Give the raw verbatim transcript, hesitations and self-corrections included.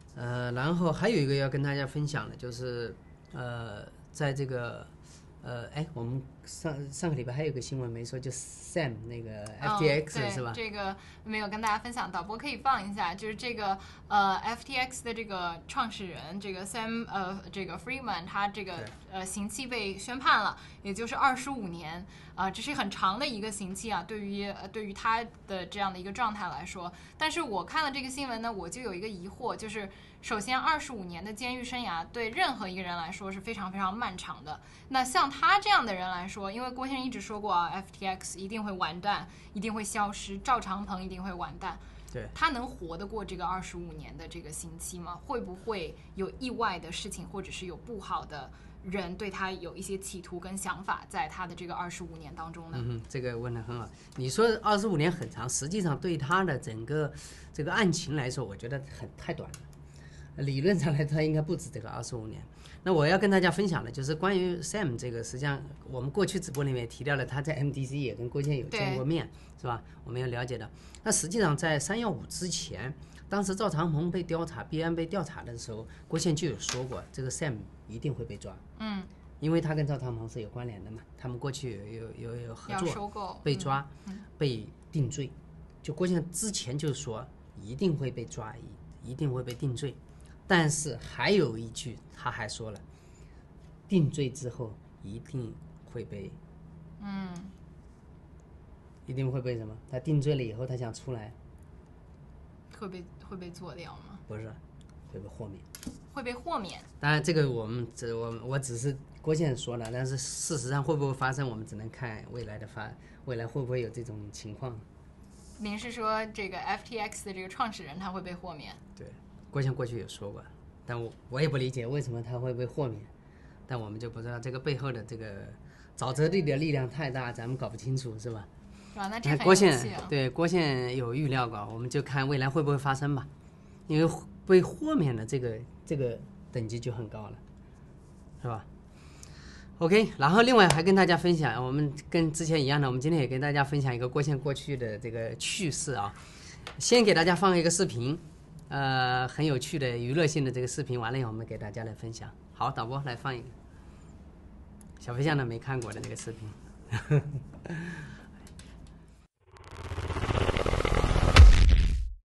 呃，然后还有一个要跟大家分享的就是，呃，在这个，呃，哎，我们上上个礼拜还有个新闻没说，就 Sam 那个 F T X、 嗯、 是吧？ 这个没有跟大家分享，导播可以放一下，就是这个呃 F T X 的这个创始人这个 Sam 呃这个 Friedman 他这个呃刑期被宣判了，也就是二十五年啊、呃，这是很长的一个刑期啊，对于呃对于他的这样的一个状态来说。但是我看了这个新闻呢，我就有一个疑惑，就是首先二十五年的监狱生涯对任何一个人来说是非常非常漫长的。那像他这样的人来说，因为郭先生一直说过啊 ，F T X 一定会完蛋，一定会消失，赵长鹏一定会完蛋。 对， 他能活得过这个二十五年的这个刑期吗？会不会有意外的事情，或者是有不好的人对他有一些企图跟想法，在他的这个二十五年当中呢？ 嗯，这个问得很好。你说二十五年很长，实际上对他的整个这个案情来说，我觉得很太短了。理论上来，他应该不止这个二十五年。那我要跟大家分享的就是关于 Sam 这个，实际上我们过去直播里面也提到了，他在 M D C 也跟郭先有见过面，是吧？我们要了解的。那实际上在三幺五之前，当时赵长鹏被调查，币安被调查的时候，郭先就有说过，这个 Sam 一定会被抓。 嗯， 因为他跟赵长鹏是有关联的嘛，他们过去有有有有合作， 收购被抓、 嗯、 被定罪。就郭先之前就说一定会被抓，一定会被定罪。但是还有一句，他还说了，定罪之后一定会被， 嗯， 一定会被什么？他定罪了以后，他想出来， 会被会被做掉吗？ 不是，会被豁免。 会被豁免。 当然，这个我们只我我只是郭先生说了，但是事实上会不会发生，我们只能看未来的发，未来会不会有这种情况。 您是说这个 F T X 的这个创始人他会被豁免？ 对。郭先过去有说过，但我我也不理解为什么他会被豁免，但我们就不知道这个背后的这个沼泽地的力量太大，咱们搞不清楚，是吧？ 是吧？那这很郭先有趣啊。 对郭先有预料过，我们就看未来会不会发生吧。因为被豁免的这个这个等级就很高了，是吧 ？OK， 然后另外还跟大家分享，我们跟之前一样的，我们今天也跟大家分享一个郭先过去的这个趣事啊。先给大家放一个视频。呃，很有趣的娱乐性的这个视频，完了以后我们给大家来分享。好，导播来放一个小飞象的没看过的那个视频。